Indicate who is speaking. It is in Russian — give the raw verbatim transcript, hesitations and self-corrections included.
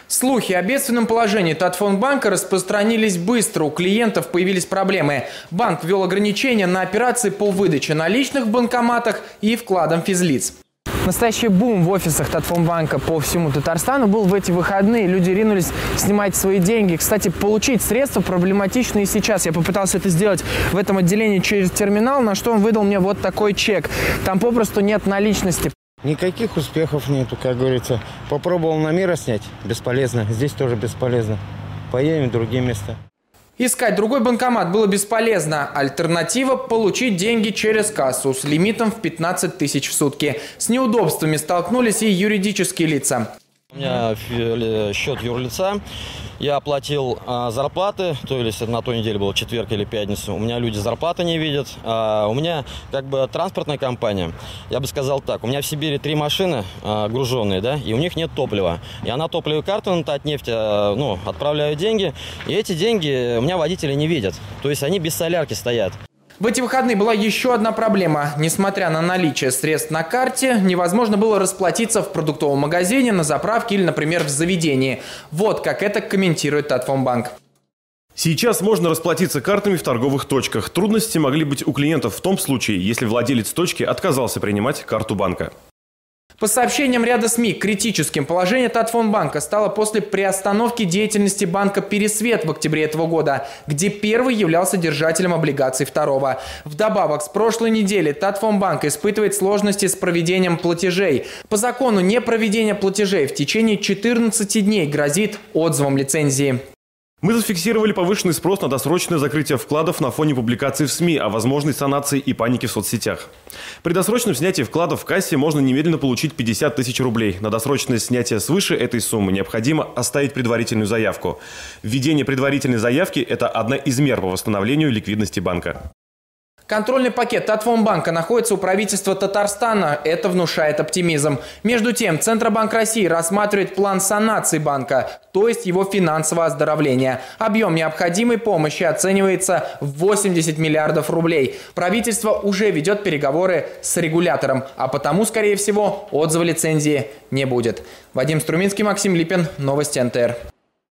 Speaker 1: Слухи о бедственном положении Татфонбанка распространились быстро, у клиентов появились проблемы. Банк ввел ограничения на операции по выдаче наличных в банкоматах и вкладам физлиц.
Speaker 2: Настоящий бум в офисах Татфонбанка по всему Татарстану был в эти выходные. Люди ринулись снимать свои деньги. Кстати, получить средства проблематично и сейчас. Я попытался это сделать в этом отделении через терминал, на что он выдал мне вот такой чек. Там попросту нет наличности.
Speaker 3: Никаких успехов нету, как говорится. Попробовал на Мира снять, бесполезно. Здесь тоже бесполезно. Поедем в другие места.
Speaker 1: Искать другой банкомат было бесполезно. Альтернатива – получить деньги через кассу с лимитом в пятнадцать тысяч в сутки. С неудобствами столкнулись и юридические лица.
Speaker 4: У меня счет юрлица. Я оплатил а, зарплаты, то есть на той неделе был четверг или пятницу. У меня люди зарплаты не видят. А, у меня как бы транспортная компания. Я бы сказал так, у меня в Сибири три машины а, груженные, да, и у них нет топлива. Я на топливную карту на Татнефть а, ну, отправляю деньги, и эти деньги у меня водители не видят. То есть они без солярки стоят.
Speaker 1: В эти выходные была еще одна проблема. Несмотря на наличие средств на карте, невозможно было расплатиться в продуктовом магазине, на заправке или, например, в заведении. Вот как это комментирует Татфонбанк.
Speaker 5: Сейчас можно расплатиться картами в торговых точках. Трудности могли быть у клиентов в том случае, если владелец точки отказался принимать карту банка.
Speaker 1: По сообщениям ряда СМИ, критическим положение Татфонбанка стало после приостановки деятельности банка «Пересвет» в октябре этого года, где первый являлся держателем облигаций второго. Вдобавок, с прошлой недели Татфонбанк испытывает сложности с проведением платежей. По закону непроведение платежей в течение четырнадцати дней грозит отзывом лицензии.
Speaker 5: Мы зафиксировали повышенный спрос на досрочное закрытие вкладов на фоне публикаций в СМИ о возможной санации и панике в соцсетях. При досрочном снятии вкладов в кассе можно немедленно получить пятьдесят тысяч рублей. На досрочное снятие свыше этой суммы необходимо оставить предварительную заявку. Введение предварительной заявки – это одна из мер по восстановлению ликвидности банка.
Speaker 1: Контрольный пакет Татфонбанка находится у правительства Татарстана. Это внушает оптимизм. Между тем, Центробанк России рассматривает план санации банка, то есть его финансового оздоровления. Объем необходимой помощи оценивается в восемьдесят миллиардов рублей. Правительство уже ведет переговоры с регулятором, а потому, скорее всего, отзыва лицензии не будет. Вадим Струминский, Максим Липин. Новости эн тэ эр.